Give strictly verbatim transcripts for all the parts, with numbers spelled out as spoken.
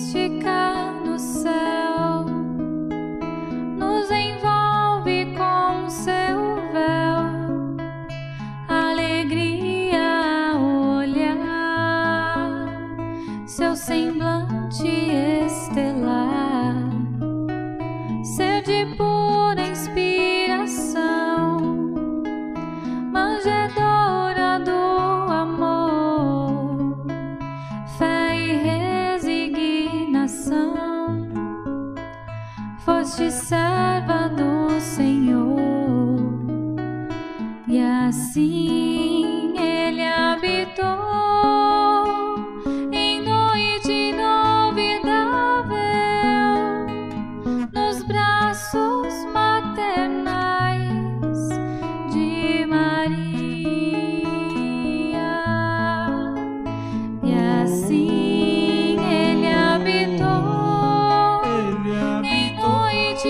mística no céu nos envolve com seu véu, alegria a olhar seu semblante estelar, ser de pura inspiração, manjedora do amor, fé e resignação, foste serva do Senhor, e assim Ele habitou em noite inovidável, nos braços maternais de Maria, e assim Ele habitou em noite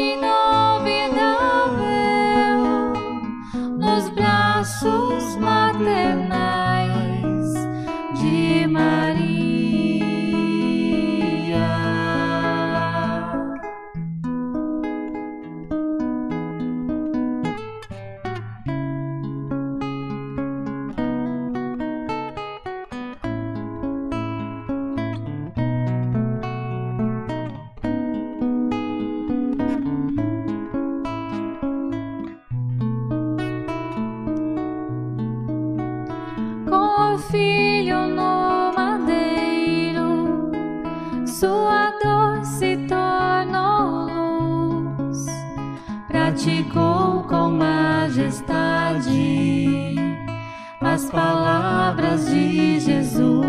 inovidável, nos braços maternais de Maria. Com o filho no madeiro, sua dor se tornou luz, praticou com majestade as palavras de Jesus.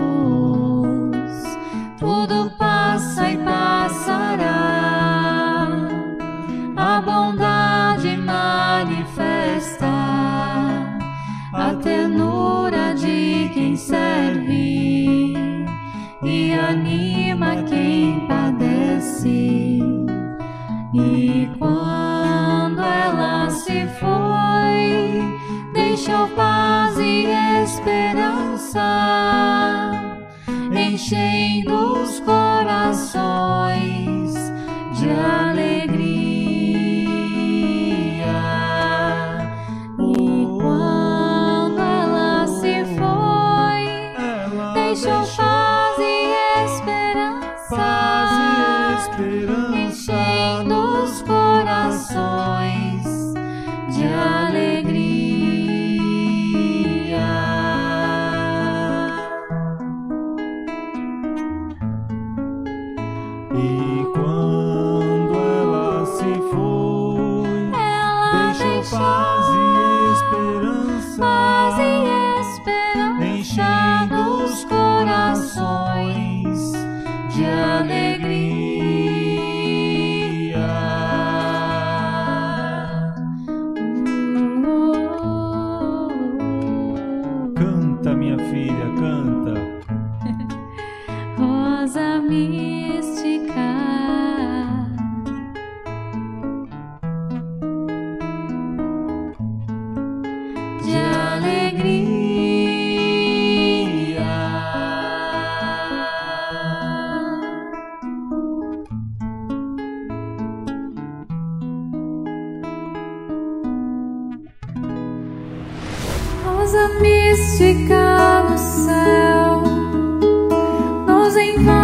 Tudo passa e passará, a bondade manifesta, a ternura de quem serve e anima quem padece. E quando ela se foi, deixou paz e esperança, enchendo os corações de alegria. E quando ela se foi, deixou paz e esperança, Paz e esperança enchendo os corações de alegria. E quando ela se foi, Ela deixou paz e esperança, paz e esperança enchendo os corações de alegria. Canta, minha filha, canta. Rosa mística, de alegria. Rosa mística no céu nos envolve